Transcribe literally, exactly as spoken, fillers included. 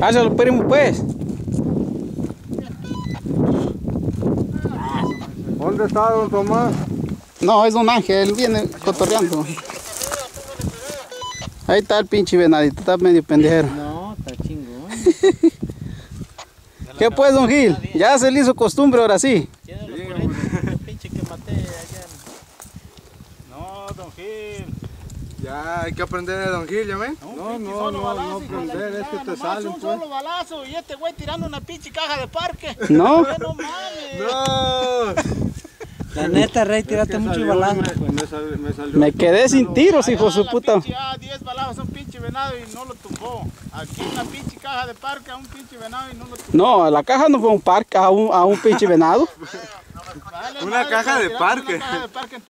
Hágalo, primo, pues. ¿Dónde está don Tomás? No, es don Ángel, él viene cotorreando. Ahí está el pinche venadito, está medio pendejero. No, está chingón. ¿Qué pues, don Gil? Ya se le hizo costumbre ahora sí. Tiene los cuarenta, el pinche que maté ayer. No, don Gil. Ya hay que aprender de don Gil, ¿ya ven? No, no, no, no, no aprender, es que te salen, un pues. solo balazo y este güey tirando una pinche caja de parque. No. No mames. No. La neta, Rey, tiraste mucho balazo. Me, me, sal, me, salió Me quedé sin tiros, hijo de su la puta. Pinche, ah, diez balazos a un pinche venado y no lo tumbó. Aquí una pinche caja de parque a un pinche venado y no lo tumbó. No, la caja no fue un parque, a un, a un pinche venado. Vale, Una madre, caja de tiraste parque. Una caja de parque.